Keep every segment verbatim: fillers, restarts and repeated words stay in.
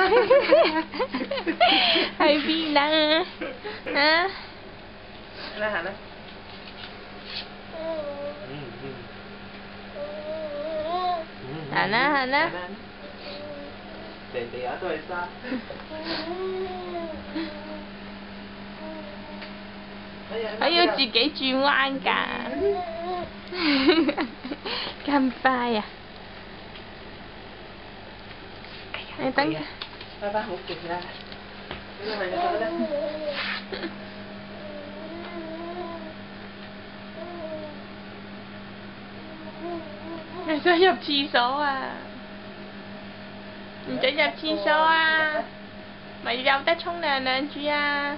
喺邊啊？啊？ 嚟行啦。 行啦行啦。 成地下都係沙。 我要自己轉彎㗎，咁快啊！你等。 爸爸好勁啦！你咪得啦。 你想入廁所啊？唔准入廁所啊！咪有得沖涼兩住啊！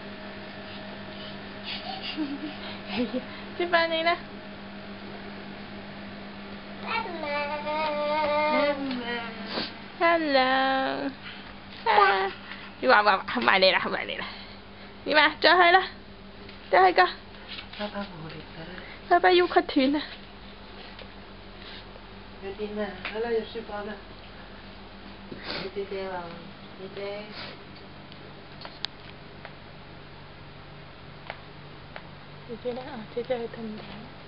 出返嚟啦！Hello， 啊！你話話行埋嚟啦，行埋嚟啦！點啊？再去啦，再去個。 爸爸冇力啦。 爸爸腰骨斷啊！ 有啲咩？好啦，入書房啦。你姐姐啦，你姐。 姐姐咧啊，姐姐去同你。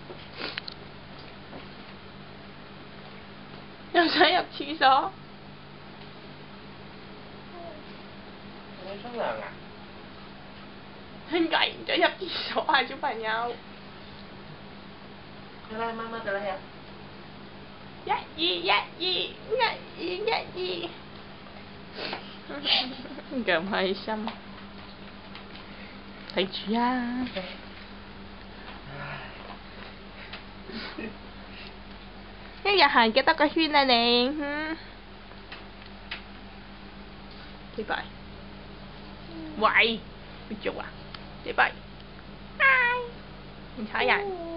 又想入廁所？ 你沖涼啊？ 點解唔准入廁所啊，小朋友？ 好啦，媽媽就嚟入。 一二一二一二一二，咁開心。睇住啊！一日行幾多個圈啊你？嗯。幾拜？喂，你做啊？幾拜？嗨，你睇人。